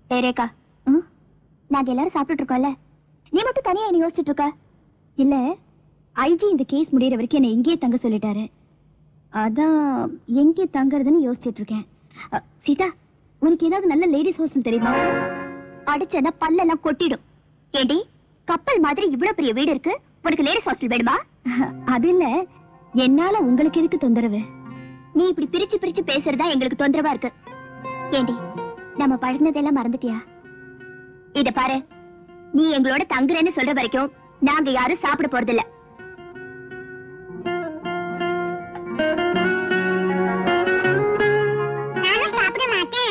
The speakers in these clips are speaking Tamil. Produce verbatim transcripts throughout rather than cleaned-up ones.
ரேகா, நாங்க எல்லாரும் சாப்பிட்டு இருக்கோம்ல, நீ மட்டும் தனியா என்ன யோசிச்சுட்டு இருக்க? இல்ல, ஐஜி இந்த கேஸ் முடியற வரைக்கும் என்ன இங்கேயே தங்க சொல்லிட்டாரு. அதான் எங்கே தங்கறதுன்னு யோசிச்சுட்டு இருக்கேன். சீதா, உனக்கு ஏதாவது நல்ல லேடிஸ் ஹாஸ்டல் தெரியுமா? அடிச்சனா பல்லெல்லாம் கொட்டிடும். ஏடி, கப்பல் மாதிரி இவ்வளவு பெரிய வீடு இருக்கு, உனக்கு லேடிஸ் ஹாஸ்டல் வேணுமா? அது இல்ல, என்னால உங்களுக்கு எதுக்கு தொந்தரவு? நீ இப்படி பிரிச்சு பிரிச்சு பேசுறதா எங்களுக்கு தொந்தரவா இருக்கு. ஏண்டி, நம்ம பழகினதெல்லாம் மறந்துட்டியா? இத பாரு, நீ எங்களோட தங்குறேன்னு சொல்ற வரைக்கும் நாங்க யாரும் சாப்பிட போறதில்ல. நானும் சாப்பிட மாட்டேன்.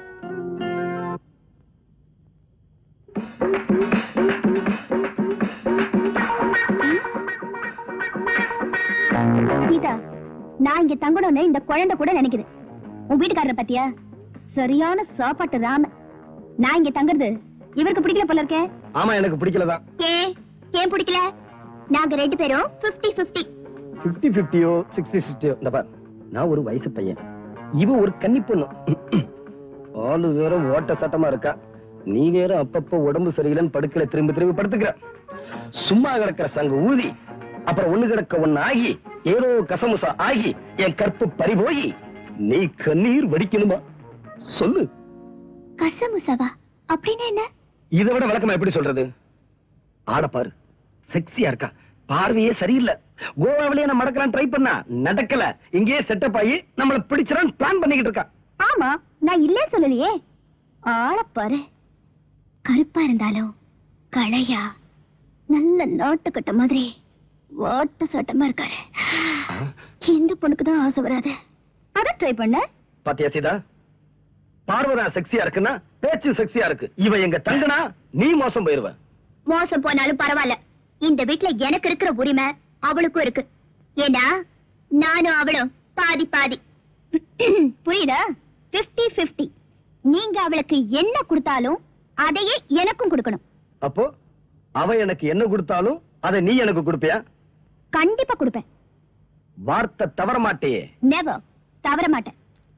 சீதா, நான் இங்க தங்கணும்னு இந்த குழந்தை கூட நினைக்குது. உன் வீட்டுக்காரரை பத்தியா? சரியான சாப்பாட்டு ராம. நான் இங்க தங்குறது இவருக்கு பிடிக்கல போல இருக்கே. ஆமா, எனக்கு பிடிக்கலதான். ஏன் ஏன் பிடிக்கல? நாங்க ரெண்டு பேரும் பிப்டி பிப்டி. பிப்டி பிப்டியோ சிக்ஸ்டி சிக்ஸ்டியோ, இந்த பார், நான் ஒரு வயசு பையன், இவ ஒரு கன்னி பொண்ணு. ஆளு வேற ஓட்ட சட்டமா இருக்கா, நீ வேற அப்பப்ப உடம்பு சரியில்லைன்னு படுக்கல திரும்பி திரும்பி படுத்துக்கிற. சும்மா கிடக்கிற சங்க ஊதி, அப்புறம் ஒண்ணு கிடக்க ஒண்ணு ஆகி, ஏதோ கசமுசா ஆகி என் கற்பு பறி போய் நீ கண்ணீர் வடிக்கணுமா? சொல்லு. கசமுசாவா அப்படின்னு என்ன? இதை விட விளக்கமா எப்படி சொல்றது? ஆட பாரு, செக்ஸியா இருக்கா, பார்வையே சரியில்லை. கோவாவிலேயே நான் மடக்கலாம் ட்ரை பண்ணா நடக்கல, இங்கேயே செட்டப் ஆகி நம்மள பிடிச்சிடான்னு பிளான் பண்ணிக்கிட்டு இருக்கா. ஆமா, நான் இல்ல சொல்லலையே. ஆள பாரு, கருப்பா இருந்தாலும் களையா நல்ல நாட்டுக்கட்ட மாதிரி வாட்ட சட்டமா இருக்காரு. எந்த பொண்ணுக்கு தான் ஆசை வராது? அத ட்ரை பண்ண. பாத்தியா சீதா, பார்வதான் செக்ஸியா இருக்குன்னா பேச்சு செக்ஸியா இருக்கு. இவ எங்க தங்கனா நீ மோசம் போயிருவ. மோசம் போனாலும் பரவாயில்ல, இந்த வீட்டுல எனக்கு இருக்கிற உரிமை அவளுக்கும் இருக்கு. ஏன்னா நானும் அவளும் பாதி பாதி. புரியுதா? Fifty fifty. நீங்க அவளுக்கு என்ன கொடுத்தாலும் அதையே எனக்கும் கொடுக்கணும். அப்போ அவ எனக்கு என்ன கொடுத்தாலும் அதை நீ எனக்கு கொடுப்பியா? கண்டிப்பா கொடுப்பேன். வார்த்தை தவற மாட்டேயே? நெவர், தவற மாட்டேன்.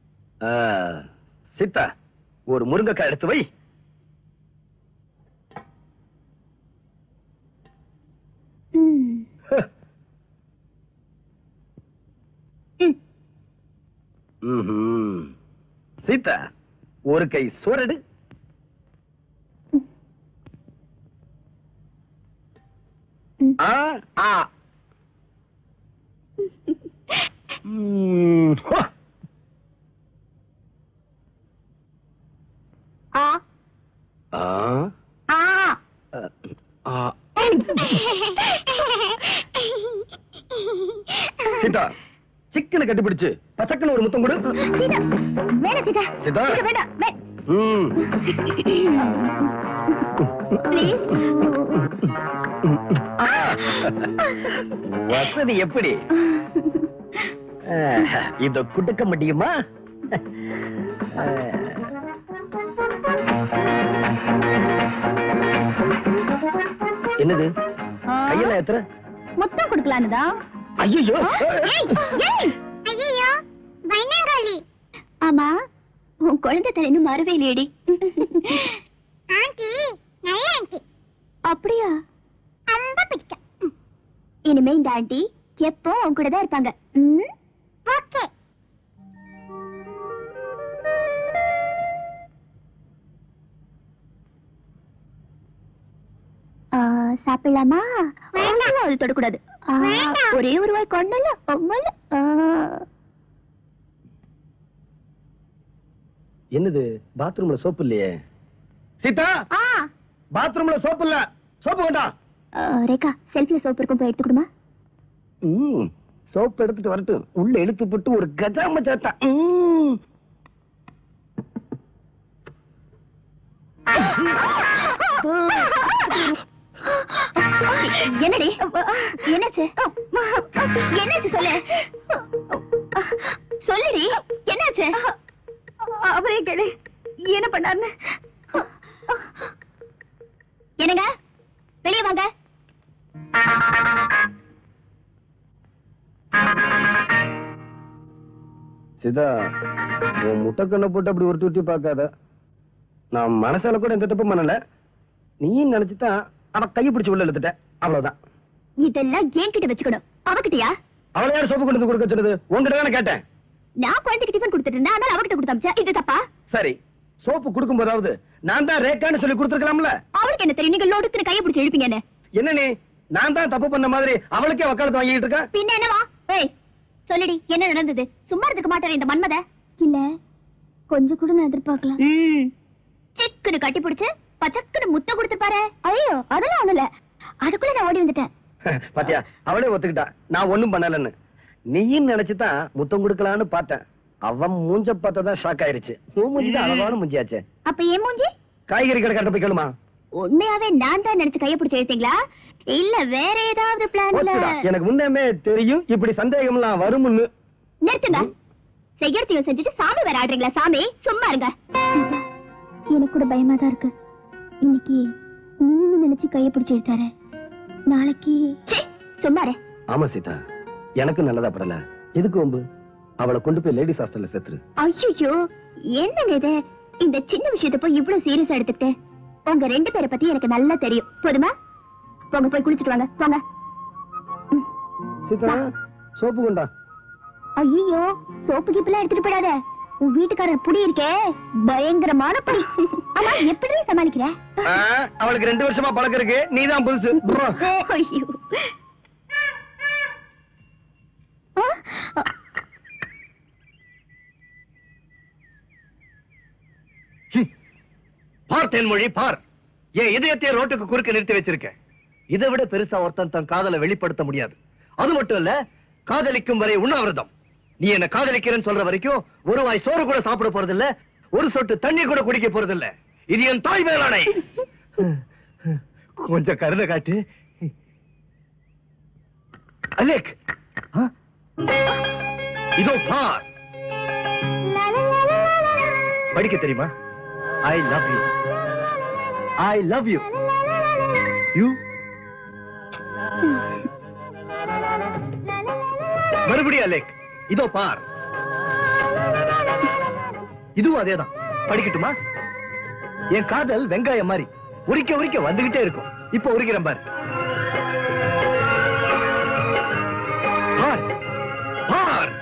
சீதா, ஒரு முருங்கைக்காய் எடுத்து வை. சீதா, ஒரு கை சோறடு. ஆ ஆ சீதா, சிக்கனை கட்டிப்பிடிச்சு பசக்கன ஒரு முத்தம் கொடு. சீதா, வசதி எப்படி? இத குடுக்க முடியுமா? என்னது கையில எத்தனை முத்தம் கொடுக்கலான்னுதான். ஐயோ ஐயோ, பயங்கரகாளி. ஆமா, உன் குழந்தை தலைன்னு மறவே இல்லையடி. ஆண்டி நல்ல ஆண்டி. அப்படியா? ரொம்ப பிடிக்கும். இனிமே இந்த ஆண்டி எப்போ உன் கூட தான் இருப்பாங்க. ஓகே. சாப்பிடலாமா? அது தொடக்கூடாது. ஒரே ஒரு வாய் கொண்டல. என்னது, பாத்ரூம்ல சோப்பு இல்லையே? சீதா, பாத்ரூம்ல சோப்பு இல்ல, சோப்பு வேண்டாம். ரேகா, செல்ஃபில சோப்பு இருக்கும், போய் எடுத்துக்கிடுமா? சோப்பு எடுத்துட்டு வரட்டு, உள்ள இழுத்து போட்டு ஒரு கஜாம சாத்தா. என்னடி, என்னாச்சு? என்னாச்சு சொல்லு, சொல்லுடி, என்னாச்சு? அவரே கேளு, என்ன பண்ணாருன்னு. என்னங்க, வெளியே வாங்க. சிதா, உன் முட்டை கண்ணை போட்டு அப்படி ஒரு தூட்டி பார்க்காத. நான் மனசால கூட எந்த தப்பும் பண்ணல. நீயும் நினைச்சுதான் அவ கையை பிடிச்சு உள்ள இழுத்துட்ட, அவ்வளவுதான். இதெல்லாம் என்கிட்ட வச்சுக்கணும், அவகிட்டயா? அவளை யார் சோப்பு கொண்டு வந்து கொடுக்க சொன்னது? உங்ககிட்ட தானே கேட்டேன். நான் குழந்தைக்கு டிஃபன் கொடுத்துட்டு இருந்தேன், ஆனால் அவகிட்ட கொடுத்தாச்சா? இது தப்பா? சரி, சோப்பு கொடுக்கும் போதாவது நான் தான் ரேக்கான்னு சொல்லி கொடுத்துருக்கலாம்ல. அவளுக்கு என்ன தெரியும்? நீங்க லோடுக்கு கையை பிடிச்சு இழுப்பீங்க என்ன? என்ன நீ நான் தான் தப்பு பண்ண மாதிரி அவளுக்கே வக்காலத்து வாங்கிட்டு இருக்க? பின்ன என்னவா? ஏய் சொல்லிடி, என்ன நடந்தது? சும்மா இருக்க மாட்டேன் இந்த மன்மத. இல்ல கொஞ்சம் கூட நான் எதிர்பார்க்கலாம். சிக்குன்னு கட்டி பிடிச்சு பச்சக்குன்னு முத்தம் கொடுத்துப்பாரு. ஐயோ அதெல்லாம் ஒண்ணுல, அதுக்குள்ள நான் ஓடி வந்துட்டேன். பாத்தியா, அவளே ஒத்துக்கிட்டா நான் ஒண்ணும் பண்ணலன்னு. நீயும் நினைச்சுதான் முத்தம் கொடுக்கலான்னு பார்த்தேன். அவன் மூஞ்ச பார்த்ததான் ஷாக் ஆயிருச்சு. மூஞ்சி அளவான மூஞ்சியாச்சே. அப்ப ஏன் மூஞ்சி? காய்கறி கடை கட்ட போய் கேளுமா. உண்மையாவே நான் தான் நினைச்சு கைய பிடிச்சு எடுத்தீங்களா இல்ல வேற ஏதாவது பிளான்ல? எனக்கு முன்னமே தெரியும் இப்படி சந்தேகம் எல்லாம் வரும்னு. நிறுத்துங்க, செய்யறதையும் செஞ்சுட்டு சாமி வேற ஆடுறீங்களா? சாமி சும்மா இருங்க. எனக்கு கூட பயமா தான் இருக்கு. இன்னைக்கு நீங்க நினைச்சு கைய பிடிச்சு எடுத்தாரு, நாளைக்கு சும்மா இரு. ஆமா சீதா, எனக்கு நல்லதா படல. எதுக்கு வம்பு? அவளை கொண்டு போய் லேடிஸ் ஹாஸ்டல்ல சேர்த்துரு. ஐயோ என்னங்க இது? இந்த சின்ன விஷயத்தை போய் இவ்வளவு சீரியஸா எடுத்துக்கிட்டு? உங்க ரெண்டு பேரை பத்தி எனக்கு நல்லா தெரியும். போதுமா? போங்க போய் குளிச்சுட்டு வாங்க போங்க. சீதா சோப்பு கொண்டா. ஐயோ சோப்பு கீப்பெல்லாம் எடுத்துட்டு போயிடாத. உன் வீட்டுக்காரர் புடி இருக்கே பயங்கரமான புடி. ஆமா எப்படி சமாளிக்கிற? அவளுக்கு ரெண்டு வருஷமா பழக்கம் இருக்கு, நீதான் புதுசு. ஐயோ பார் தென்மொழி பார், என் இதயத்தை ரோட்டுக்கு குறுக்க நிறுத்தி வச்சிருக்கேன். இதை விட பெருசா ஒருத்தன் தன் காதலை வெளிப்படுத்த முடியாது. அது மட்டும் இல்ல, காதலிக்கும் வரை உண்ணாவிரதம். நீ என்ன காதலிக்கிறேன்னு சொல்ற வரைக்கும் ஒரு வாய் சோறு கூட சாப்பிட போறது இல்ல, ஒரு சொட்டு தண்ணி கூட குடிக்க போறது இல்ல. இது என் தாய் மேலானை. கொஞ்சம் கருணை காட்டு அலேக். இதோ பார், படிக்க தெரியுமா? I love you. I love you. You? மறுபடியும் அலேக், இதோ பார். இதுவும் அதேதான். படிக்கட்டுமா? என் காதல் வெங்காயம் மாதிரி உரிக்க உரிக்க வந்துகிட்டே இருக்கும். இப்ப உரிக்கிறேன் பார். பார் பார்.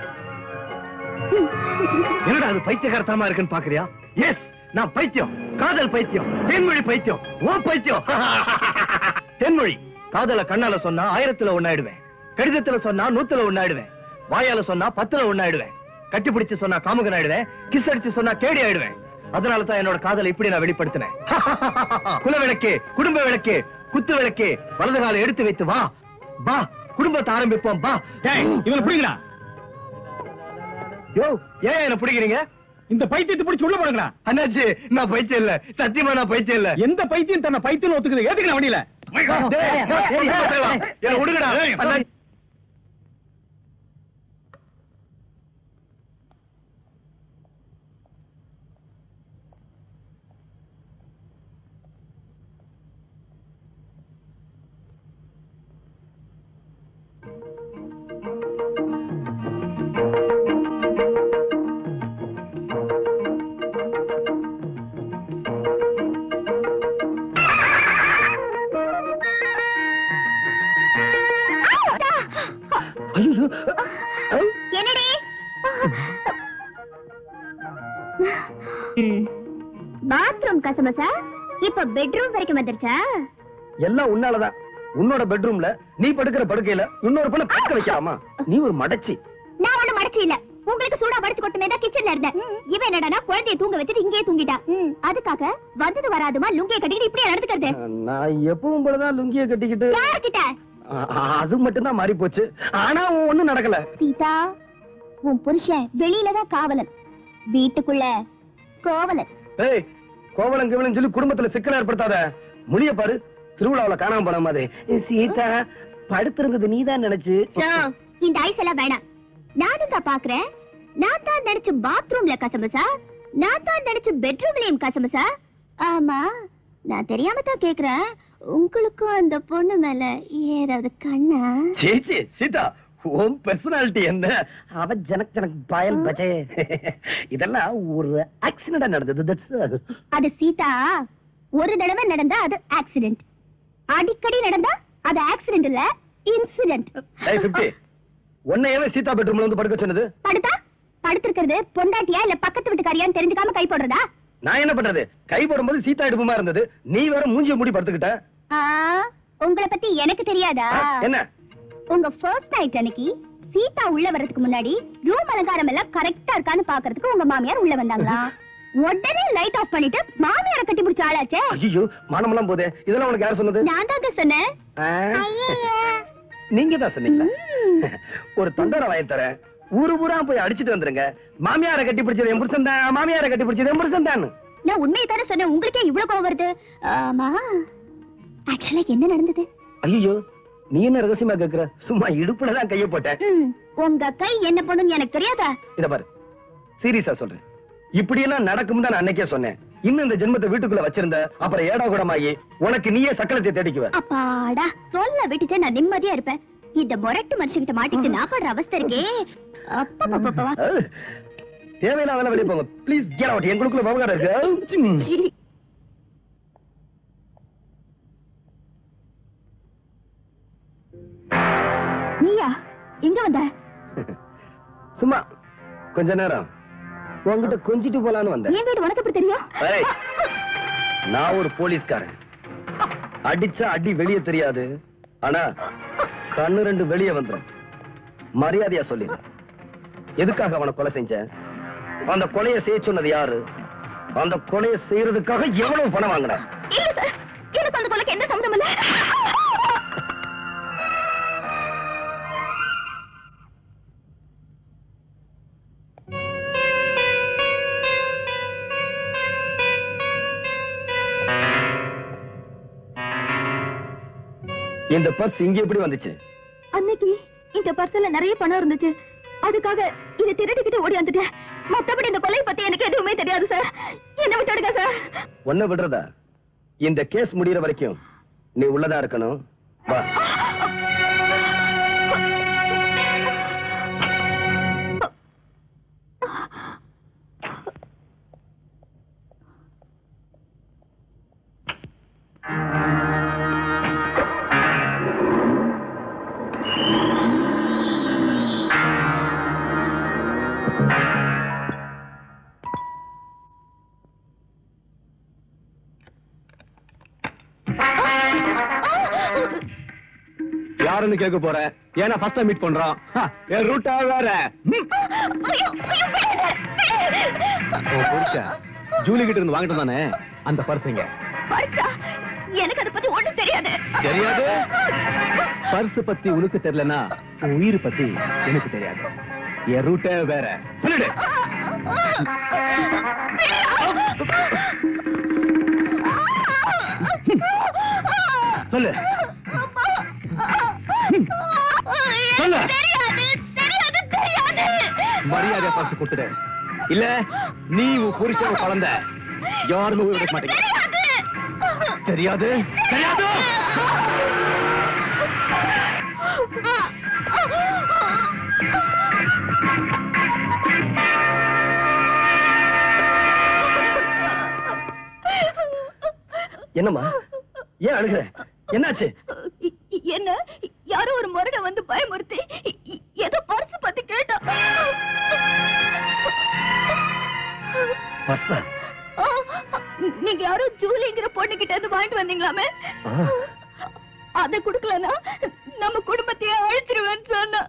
என்னடா அது பைத்தியகாரத்தனமா இருக்குன்னு பாக்குறியா? எஸ், நான் பைத்தியம், காதல் பைத்தியம், தென்மொழி பைத்தியம், ஓ பைத்தியம். தென்மொழி, காதல கண்ணால சொன்னா ஆயிரத்துல ஒன்னாயிடுவேன், கடிதத்துல சொன்னா நூத்துல ஒன்னாயிடுவேன், வாயால சொன்னா பத்துல ஒன்னாயிடுவேன், கட்டி பிடிச்சு சொன்னா காமுகன் ஆயிடுவேன், கிஸ் அடிச்சு சொன்னா கேடி ஆயிடுவேன். அதனால தான் என்னோட காதலை இப்படி நான் வெளிப்படுத்தினேன். குல விளக்கே, குடும்ப விளக்கே, குத்து விளக்கே, வலது காலை எடுத்து வைத்து வா வா, குடும்பத்தை ஆரம்பிப்போம் வா. இவனை பிடிக்கிறா. யோ, ஏன் என்ன பிடிக்கிறீங்க? இந்த பைத்தியத்தை பிடிச்சு உள்ள போடுங்கடா. அண்ணாச்சி, நான் பைத்தியம் இல்ல, சத்தியமா நான் பைத்தியம் இல்ல. எந்த பைத்தியம் தன்னை பைத்தியம் ஒத்துக்குது? ஏத்துக்கலாம் வண்டியில. என்ன விடுங்கடா. அண்ணாச்சி, என்னடி பாத்ரூம் கசமசா இப்ப பெட்ரூம் வரைக்கும் வந்துருச்சா? எல்லாம் உன்னாலதான். உன்னோட பெட்ரூம்ல நீ படுக்கிற படுக்கையில இன்னொரு பொண்ணை படுக்க வைக்கலாமா? நீ ஒரு மடச்சி. நான் ஒண்ணு மடச்சி இல்ல, உங்களுக்கு சூடா வடிச்சு கொட்டுமே தான் கிச்சன்ல இருந்தேன். இவன் என்னடா குழந்தைய தூங்க வச்சுட்டு இங்கே தூங்கிட்டா. அதுக்காக வந்தது வராதுமா லுங்கிய கட்டிக்கிட்டு இப்படியே நடந்துக்கிறது? நான் எப்பவும் போலதான் லுங்கிய கட்டிக்கிட்டு. யார்கிட்ட? அது மட்டும்தான் மாறி போச்சு. ஆனா ஒண்ணும் நடக்கல. சீதா, உன் புருஷன் வெளியிலதான் காவலன், வீட்டுக்குள்ள கோவலன். ஏய், கோவலன் கிவலன் சொல்லி குடும்பத்துல சிக்கல் ஏற்படுத்தாத. முடிய பாரு, திருவிழாவில காணாம போன மாதிரி. சீதா படுத்திருந்தது நீதான் நினைச்சு. இந்த ஐஸ் எல்லாம் வேணாம். நானும் தான் பாக்குறேன். நான் தான் நினைச்சு பாத்ரூம்ல கசமசா, நான் தான் நினைச்சு பெட்ரூம்லயும் கசமசா. ஆமா, நான் தெரியாம தான் கேக்குறேன், உங்களுக்கும் அந்த பொண்ணு மேல ஏதாவது கண்ணா? சேச்சி சீதா, ஓம் பர்சனாலிட்டி என்ன அவ ஜனக் ஜனக் பாயல் பஜே இதெல்லாம் ஒரு ஆக்சிடென்ட் நடந்தது தட்ஸ் அது சீதா ஒரு தடவை நடந்தா அது ஆக்சிடென்ட் அடிக்கடி நடந்தா அது ஆக்சிடென்ட் இல்ல இன்சிடென்ட் ஏய் பிப்டி உன்னையவே சீதா பெட்ரூம்ல வந்து படுக்க சொன்னது படுத்தா படுத்திருக்கிறது பொண்டாட்டியா இல்ல பக்கத்து வீட்டுக்காரியான்னு தெரிஞ்சுக்காம கை போடுறதா நான் என்ன பண்றது கை போடும்போது சீதா இடுப்புமா இருந்தது நீ வேற மூஞ்சிய மூடி படுத்துக்கிட்ட ஆ, உங்களை பத்தி எனக்கு தெரியாதா ஆ, என்ன உங்க ஃபர்ஸ்ட் நைட் அன்னைக்கு சீதா உள்ள வர்றதுக்கு முன்னாடி ரூம் அலங்காரம் எல்லாம் கரெக்டா இருக்கான்னு பாக்குறதுக்கு உங்க மாமியார் உள்ள வந்தாங்களா உடனே லைட் ஆஃப் பண்ணிட்டு மாமியாரை கட்டி பிடிச்ச ஆளாச்சே ஐயோ மானமெல்லாம் போதே இதெல்லாம் உனக்கு யார் சொன்னது நான் தாங்க சொன்னேன் ஆ, நீங்க தான் சொன்னீங்களா ஒரு தொண்டரை வாங்கி தரேன் ஊரு ஊரா போய் அடிச்சிட்டு வந்துருங்க மாமியாரை கட்டி பிடிச்சது என் புருஷன் தான் மாமியாரை கட்டி பிடிச்சது என் புருஷன் தான் நான் உண்மையை தானே சொன்னேன் உங்களுக்கே இவ்வளவு கோவம் வருது ஆமா ஆக்சுவலா என்ன நடந்தது ஐயோ நீ என்ன ரகசியமா கேக்குற சும்மா இடுப்புல தான் கைய போட்டேன் ம், உங்க கை என்ன பண்ணுன்னு எனக்கு தெரியாதா இத பாரு சீரியஸா சொல்றேன் இப்படி எல்லாம் நடக்கும் தான் நான் அன்னைக்கே சொன்னேன் இன்னும் இந்த ஜென்மத்தை வீட்டுக்குள்ள வச்சிருந்த அப்புறம் ஏடா கூடமாயி உனக்கு நீயே சக்கலத்தை தேடிக்குவ அப்பாடா சொல்ல விட்டுட்டு நான் நிம்மதியா இருப்பேன் இந்த மொரட்டு மனுஷங்கிட்ட மாட்டிட்டு நான் படுற அவஸ்தை இருக்கே அப்பா தேவையில்லாத வெளியே போங்க ப்ளீஸ் கெட் அவுட் எங்களுக்குள்ள விவகாரம் இருக்கு நீயா எங்க வந்த சும்மா கொஞ்ச நேரம் உன்கிட்ட கொஞ்சிட்டு போலான்னு வந்தேன் என் வீடு உனக்கு எப்படி தெரியும் ஏய், நான் ஒரு போலீஸ்காரன் அடிச்சா அடி வெளியே தெரியாது ஆனா கண்ணு ரெண்டு வெளியே வந்துடும் மரியாதையா சொல்லிடு எதுக்காக அவனை கொலை செஞ்ச அந்த கொலையை செய்ய சொன்னது யாரு அந்த கொலையை செய்யறதுக்காக எவ்வளவு பணம் வாங்கின இல்ல சார் எனக்கு அந்த கொலைக்கு என்ன சம்மந்தம் இல்ல இந்த பர்ஸ் இங்க எப்படி வந்துச்சு அன்னைக்கு இந்த பர்சல்ல நிறைய பணம் இருந்துச்சு அதுக்காக இதை திருடிக்கிட்டு ஓடி வந்துட்டேன் மத்தபடி இந்த கொலை பத்தி எனக்கு எதுவுமே தெரியாது சார் என்ன விட்டுடுங்க சார் ஒன்ன விடுறதா இந்த கேஸ் முடியற வரைக்கும் நீ உள்ளதா இருக்கணும் வா யாருன்னு கேட்க போற ஏன்னா ஃபர்ஸ்ட் டைம் மீட் பண்றோம் ஹா, என் ரூட்டா வேற ம். உன் புருஷன் ஜூலி கிட்ட இருந்து வாங்கிட்டு தானே அந்த பர்சுங்க பர்ஸா? எனக்கு அதை பத்தி ஒண்ணும் தெரியாது தெரியாது பர்ஸ் பத்தி உனக்கு தெரியலனா உன் உயிர் பத்தி எனக்கு தெரியாது என் ரூட்டே வேற சொல்லிடு சொல்லு சொல்லு மரியாதை பர்ஸ் கொடுத்துடு இல்ல நீ உன் புருஷன் குழந்தை யாருன்னு உயிர் விட மாட்டேங்க தெரியாது தெரியாது என்னம்மா ஏன் அழுகுற என்னாச்சு என்ன யாரோ ஒரு முரட வந்து பயமுறுத்தி ஏதோ பர்ஸ் பத்தி கேட்டா பர்ஸா? நீங்க யாரோ ஜூலிங்கிற பொண்ணு கிட்ட இருந்து வாங்கிட்டு வந்தீங்களாமே ஆ. அத குடுக்கலனா நம்ம குடும்பத்தையே அழிச்சிருவேன்னு சொன்னா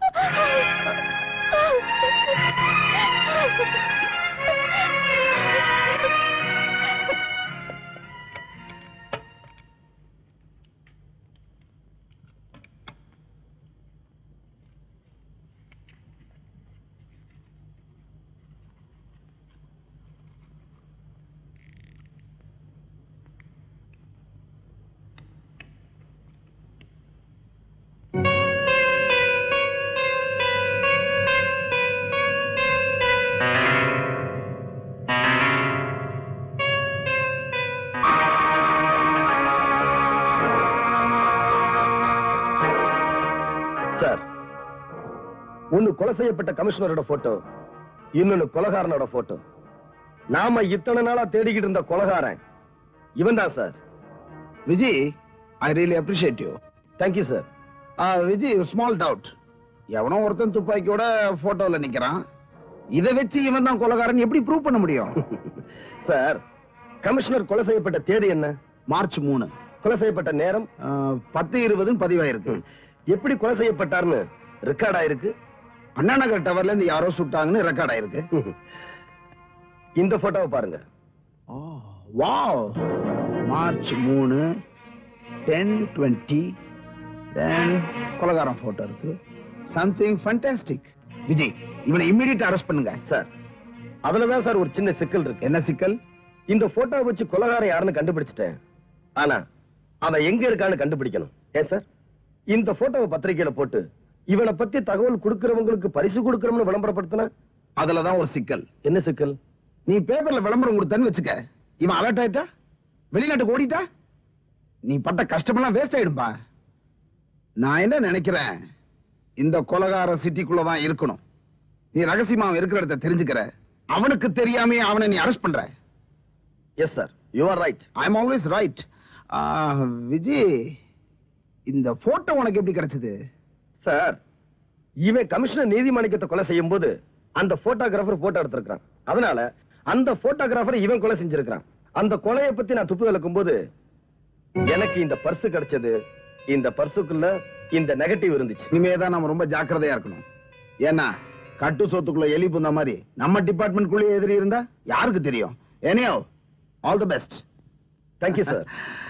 ஒன்னு கொலை செய்யப்பட்ட கமிஷனரோட போட்டோ, இன்னொன்னு கொலகாரனோட போட்டோ. நாம இத்தனை நாளா தேடிக்கிட்டு இருந்த கொலகாரன் இவன் தான் sir. Vijay, I really appreciate you. Thank you sir. Vijay, small doubt. எவனோ ஒருத்தன் துப்பாக்கியோட போட்டோல நிக்கிறான். இதை வச்சு இவன் தான் கொலைகாரன் எப்படி ப்ரூவ் பண்ண முடியும்? சார், கமிஷனர் கொலை செய்யப்பட்ட தேதி என்ன? மார்ச் மூணு. கொலை செய்யப்பட்ட நேரம் பத்து இருபதுன்னு பதிவாயிருக்கு. எப்படி கொலை செய்யப்பட்டார்னு ரெக்கார்ட் ஆயிருக்கு. அண்ணா நகர் டவர்ல இருந்து யாரோ சுட்டாங்கன்னு ரெக்கார்ட் ஆயிருக்கு. இந்த போட்டோவை பாருங்க. வாவ், மார்ச் மூணு, டென் டுவெண்ட்டி, தென் கொலைகாரன் போட்டோ இருக்கு. Something fantastic. விஜய், இவனை இம்மிடியேட் அரெஸ்ட் பண்ணுங்க. சார், அதுலதான் சார் ஒரு சின்ன சிக்கல் இருக்கு. என்ன சிக்கல்? இந்த போட்டோவை வச்சு கொலைகாரன் யாருன்னு கண்டுபிடிச்சிட்டேன். ஆனா அவன் எங்க இருக்கான்னு கண்டுபிடிக்கணும். ஏன் சார், இந்த போட்டோவை பத்திரிகையில போட்டு இவனை பத்தி தகவல் கொடுக்கிறவங்களுக்கு பரிசு கொடுக்கிறோம்னு விளம்பரப்படுத்தின, அதுலதான் ஒரு சிக்கல். என்ன சிக்கல்? நீ பேப்பர்ல விளம்பரம் கொடுத்தன்னு வச்சுக்க, இவன் அலர்ட் ஆயிட்டா, வெளிநாட்டுக்கு ஓடிட்டா, நீ பட்ட கஷ்டமெல்லாம் வேஸ்ட் ஆயிடும்பா. நான் என்ன நினைக்கிறேன், இந்த கொலைகார சிட்டிக்குள்ளதான் இருக்கணும். நீ ரகசியமா அவன் இருக்கிற இடத்தை தெரிஞ்சுக்கிற, அவனுக்கு தெரியாமே அவனை நீ அரெஸ்ட் பண்ற. Yes sir, you are right. I am always right. Vijay, இந்த போட்டோ உனக்கு எப்படி கிடைச்சது? சார், இவன் கமிஷனர் நீதிமன்றத்தை கொலை செய்யும் போது அந்த போட்டோகிராஃபர் போட்டோ எடுத்திருக்கான். அதனால அந்த போட்டோகிராஃபர் இவன் கொலை செஞ்சிருக்கான். அந்த கொலையை பத்தி நான் துப்பு விளக்கும் போது எனக்கு இந்த பர்ஸ் கிடைச்சது. இந்த பர்சுக்குள்ள இந்த நெகட்டிவ் இருந்துச்சு. இனிமேதான் நம்ம ரொம்ப ஜாக்கிரதையா இருக்கணும். ஏன்னா கட்டு சோத்துக்குள்ள எலி புந்த மாதிரி நம்ம டிபார்ட்மெண்ட்குள்ளே எதிரி இருந்தா யாருக்கு தெரியும்? Anyway, all the best. Thank you sir.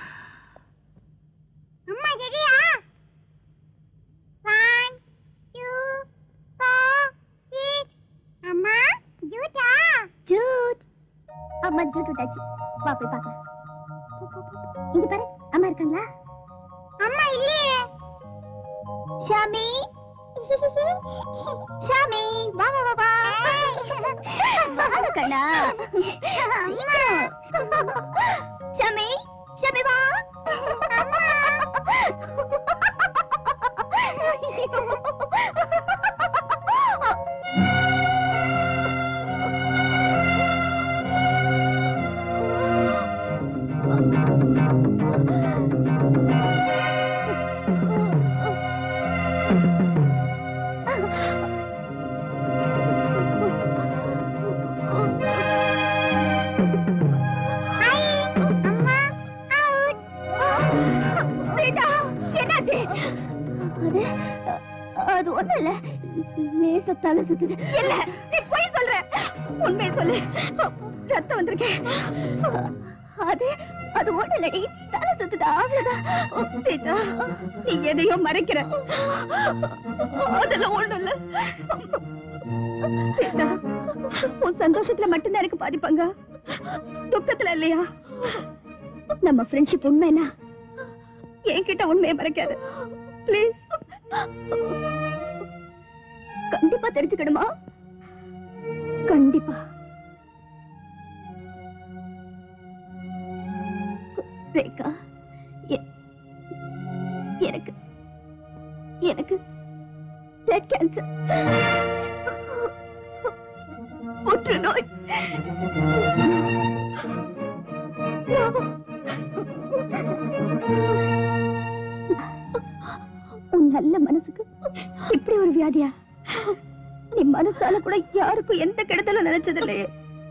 அம்மா ரெடியா? One two four six. அம்மா ஜூட்டா? ஜூட். அம்மா ஜூட் விட்டாச்சு. வா போய் பார்க்கலாம். இங்க பாரு, அம்மா இருக்காங்களா? அம்மா இல்லையே. ஷாமி, ஷாமி, வா வா வா வா. வா கண்ணா. ஷாமி, ஷாமி வா. அது ஒண்ணும் இல்ல, லேசா தலை சுத்துது. இல்ல, நீ போய் சொல்ற. உண்மையை சொல்லு, ரத்தம் வந்திருக்கேன். அது அது ஒண்ணும் இல்லடி, தலை சுத்துது, அவ்வளவுதான். சீதா, நீ எதையோ மறைக்கிற. அதெல்லாம் ஒண்ணும் இல்ல. சீதா, உன் சந்தோஷத்துல மட்டும்தான் எனக்கு பாதிப்பாங்க, துக்கத்துல இல்லையா? நம்ம ஃப்ரெண்ட்ஷிப் உண்மைனா என்கிட்ட உண்மையை மறைக்காது பிளீஸ். கண்டிப்பா தெரிஞ்சுக்கணுமா? கண்டிப்பா. ரேகா, எனக்கு எனக்கு பிளட் கேன்சர், புற்றுநோய். உன் நல்ல மனசுக்கு இப்படி ஒரு வியாதியா? நீ மனசால கூட யாருக்கும் எந்த கெடுதலும் நினைச்சதில்லையே.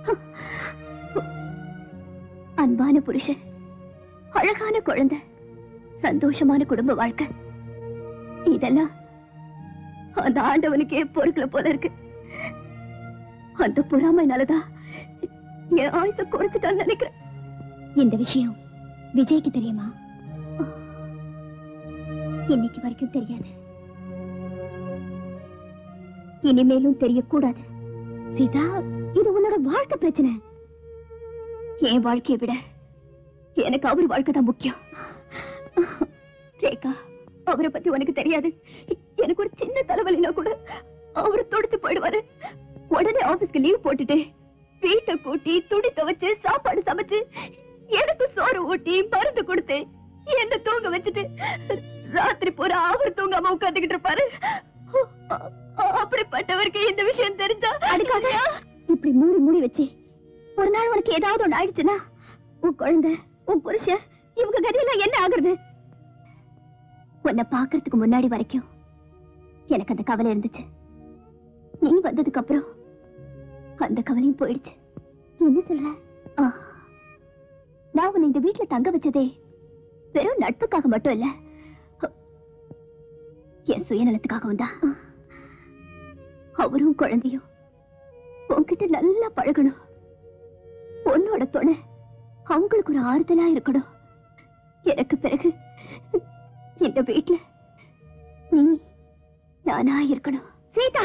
அன்பான புருஷன், அழகான குழந்தை, சந்தோஷமான குடும்ப வாழ்க்கை, இதெல்லாம் அந்த ஆண்டவனுக்கே பொறுக்கல போல இருக்கு. அந்த பொறாமைனாலதான் என் ஆயுச குறைச்சிட்டான்னு நினைக்கிறேன். இந்த விஷயம் விஜய்க்கு தெரியுமா? இன்னைக்கு வரைக்கும் தெரியாது, இனிமேலும் தெரியக்கூடாது. சீதா, இது உன்னோட வாழ்க்கை பிரச்சனை. என் வாழ்க்கையை விட எனக்கு அவர் வாழ்க்கை தான் முக்கியம். ரேகா, அவரை பத்தி உனக்கு தெரியாது. எனக்கு ஒரு சின்ன தலைவலினா கூட அவரு துடிச்சு போயிடுவாரு. உடனே ஆபீஸ்க்கு லீவ் போட்டுட்டு வீட்டை கூட்டி துணி துவைச்சு சாப்பாடு சமைச்சு எனக்கு சோறு ஊட்டி மருந்து கொடுத்து என்ன தூங்க வச்சுட்டு ராத்திரி பூரா அவர் தூங்காம உட்காந்துக்கிட்டு இருப்பாரு. அப்படிப்பட்டவருக்கு இந்த விஷயம் தெரிஞ்சா அதுக்காக இப்படி மூடி மூடி வச்சு ஒரு நாள் உனக்கு ஏதாவது ஒண்ணு ஆயிடுச்சுன்னா உன் குழந்தை உன் புருஷன் இவங்க கதையெல்லாம் என்ன ஆகுறது? உன்னை பாக்குறதுக்கு முன்னாடி வரைக்கும் எனக்கு அந்த கவலை இருந்துச்சு. நீ வந்ததுக்கு அப்புறம் அந்த கவலையும் போயிடுச்சு. என்ன சொல்ற? நான் உன்னை இந்த வீட்டுல தங்க வச்சதே வெறும் நட்புக்காக மட்டும் இல்ல, என் சுயநலத்துக்காகவும் தான். அவரும் குழந்தையும் உன்கிட்ட நல்லா பழகணும். உன்னோட துணை அவங்களுக்கு ஒரு ஆறுதலா இருக்கணும். எனக்கு பிறகு இந்த வீட்டுல நீ நானா இருக்கணும். சீதா,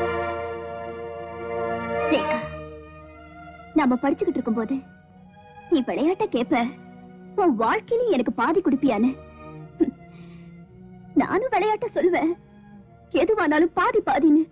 ரேகா, நாம படிச்சுக்கிட்டு இருக்கும் போது நீ விளையாட்ட கேப்ப உன் வாழ்க்கையில எனக்கு பாதி குடிப்பியான்னு. நானும் விளையாட்ட சொல்லுவேன், எதுவானாலும் பாதி பாதின்னு.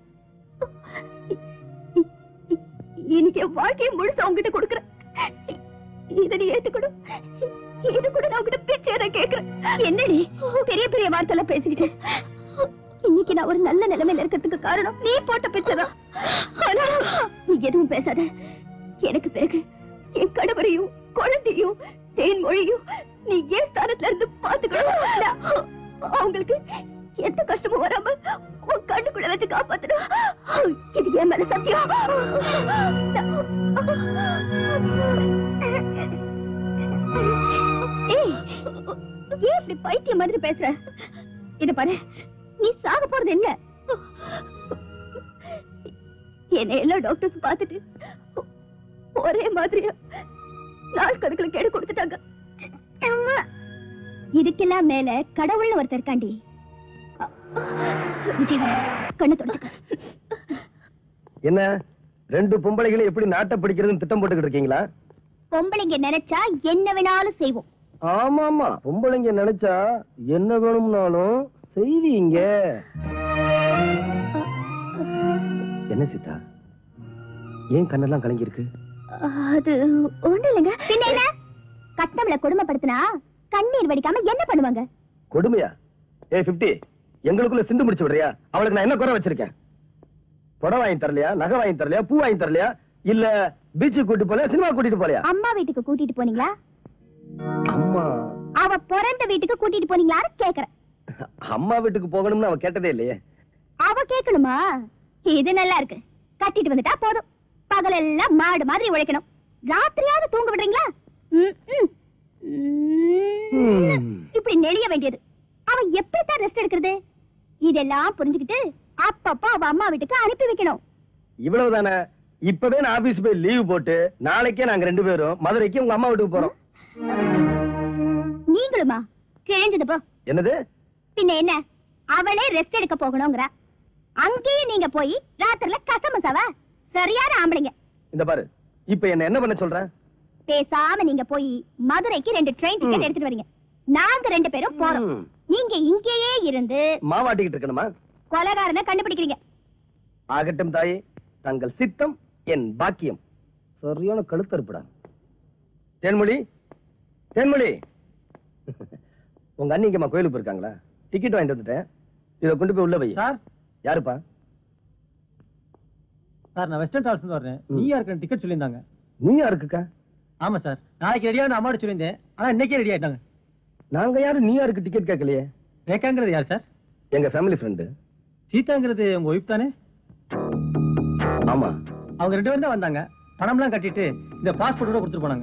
இன்னைக்கு என் வாழ்க்கையை முழுசா உங்ககிட்ட கொடுக்குறேன். இதை நீ ஏத்துக்கணும். இது கூட நான் உங்ககிட்ட பேச்சேத கேட்கிறேன். என்னடி பெரிய பெரிய வார்த்தையெல்லாம் பேசிக்கிட்டு? இன்னைக்கு நான் ஒரு நல்ல நிலைமையில இருக்கிறதுக்கு காரணம் நீ போட்ட பிச்சைதான். ஆனா நீ எதுவும் பேசாத. எனக்கு பிறகு என் கணவரையும் குழந்தையும் தேன்மொழியும் நீ ஏன் ஸ்தானத்துல இருந்து பாத்துக்கணும். அவங்களுக்கு எந்த கஷ்டமும் வராம உன் கண்ணுக்குள்ள வச்சு காப்பாத்தணும். இது என் மேல சத்தியம். ஏய், ஏன் இப்படி பைத்தியம் மாதிரி பேசுற? இத பாரு, நீ சாக போறது இல்ல. என்ன எல்லா டாக்டர்ஸ் பார்த்துட்டு ஒரே மாதிரியா நாள் கணக்குல கேடு கொடுத்துட்டாங்க. இதுக்கெல்லாம் மேல கடவுள்னு ஒருத்தர் இருக்காண்டி. விஜய், கண்ணு தொடச்சுக்க. என்ன ரெண்டு பொம்பளைகளை எப்படி நாட்டை பிடிக்கிறதுன்னு திட்டம் போட்டுக்கிட்டு இருக்கீங்களா? பொம்பளைங்க நினைச்சா என்ன வேணாலும் செய்வோம். ஆமா ஆமா, பொம்பளைங்க நினைச்சா என்ன வேணும்னாலும் செய்வீங்க. என்ன சீதா, ஏன் கண்ணெல்லாம் கலங்கி இருக்கு? அது ஒண்ணு இல்லைங்க. பின்ன என்ன, கட்டவளை கொடுமைப்படுத்தினா கண்ணீர் வடிக்காம என்ன பண்ணுவாங்க? கொடுமையா? ஏ பிப்டி, எங்களுக்குள்ள சிந்து முடிச்சு விடுறியா? அவளுக்கு நான் என்ன குறை வச்சிருக்கேன்? புடவை வாங்கி தரலையா? நகை வாங்கி தரலையா? பூ வாங்கி தரலையா? இல்ல பீச்சுக்கு கூட்டிட்டு போலையா? சினிமா கூட்டிட்டு போலையா? அம்மா வீட்டுக்கு கூட்டிட்டு போனீங்களா? அம்மா அவ பிறந்த வீட்டுக்கு கூட்டிட்டு போனீங்களான்னு கேக்குறேன். அம்மா வீட்டுக்கு போகணும்னு அவ கேட்டதே இல்லையே. அவ கேட்கணுமா? இது நல்லா இருக்கு. கட்டிட்டு வந்துட்டா போதும். பகலெல்லாம் மாடு மாதிரி உழைக்கணும். ராத்திரியாவது தூங்க விடுறீங்களா? இப்படி நெளிய வேண்டியது. அவ எப்படித்தான் ரெஸ்ட் எடுக்கிறது? இதெல்லாம் புரிஞ்சுக்கிட்டு அப்பப்ப அவ அம்மா வீட்டுக்கு அனுப்பி வைக்கணும். இவ்வளவுதானே? இப்பவே நான் ஆபீஸ் போய் லீவ் போட்டு நாளைக்கே நாங்க ரெண்டு பேரும் மதுரைக்கு உங்க அம்மா வீட்டுக்கு போறோம். நீங்களுமா? கிழிஞ்சது போ. என்னது? பின்ன என்ன, அவளே ரெஸ்ட் எடுக்க போகணும்ங்கற. அங்கேயே நீங்க போய் ராத்திரில கசமசாவா? சரியான ஆம்பளைங்க. இந்த பாரு, இப்ப என்ன என்ன பண்ண சொல்ற? பேசாம நீங்க போய் மதுரைக்கு ரெண்டு ட்ரெயின் டிக்கெட் எடுத்துட்டு வரீங்க. நாங்க ரெண்டு பேரும் போறோம். நீங்க இங்கேயே இருந்து மாவாட்டிக்கிட்டு இருக்கணுமா? கொலைகாரனை கண்டுபிடிக்கிறீங்க. ஆகட்டும் தாயே, தங்கள் சித்தம் என் பாக்கியம். சரியான கழுத்தறுப்புடா. தேன்மொழி, தேன்மொழி, உங்க அண்ணி இங்கம்மா கோயிலுக்கு போயிருக்காங்களா? டிக்கெட் வாங்கிட்டு வந்துட்டேன், இதை கொண்டு போய் உள்ள வை. சார், யாருப்பா? சார், நான் வெஸ்டர்ன் டிராவல்ஸ் வரேன். நியூயார்க்கு டிக்கெட் சொல்லியிருந்தாங்க. நியூயார்க்குக்கா? ஆமா சார், நாளைக்கு ரெடியாக அம்மாவோட சொல்லியிருந்தேன். ஆனா இன்னைக்கே ரெடி ஆயிட்டாங்க. நாங்க யாரும் நியூயார்க்கு டிக்கெட் கேட்கலையே. ரேகாங்கிறது யார் சார்? எங்க ஃபேமிலி ஃப்ரெண்டு. சீதாங்கிறது உங்க ஒய்ஃப் தானே? ஆமா. அவங்க ரெண்டு பேரும் தான் வந்தாங்க. பணம்லாம் கட்டிட்டு இந்த பாஸ்போர்ட்டோட கொடுத்துட்டு போனாங்க.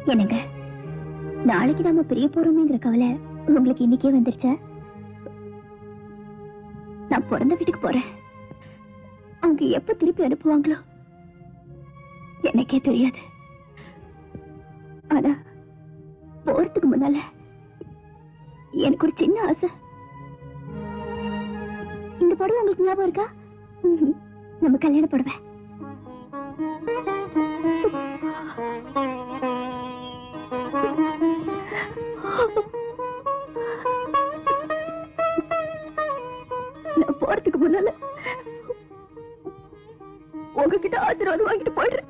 என்னங்க, நாளைக்கு நாம பிரிய போறோமேங்கிற கவலை உங்களுக்கு இன்னைக்கே வந்துருச்சா? நான் பிறந்த வீட்டுக்கு போறேன். அவங்க எப்ப திருப்பி அனுப்புவாங்களோ எனக்கே தெரியாது. ஆனா போறதுக்கு முன்னால எனக்கு ஒரு சின்ன ஆசை. இந்த புடவை உங்களுக்கு ஞாபகம் இருக்கா? ம்ஹும். நம்ம கல்யாண புடவை. நான் போறதுக்கு முன்னால உங்ககிட்ட ஆசீர்வாதம் வாங்கிட்டு போயிடுறேன்.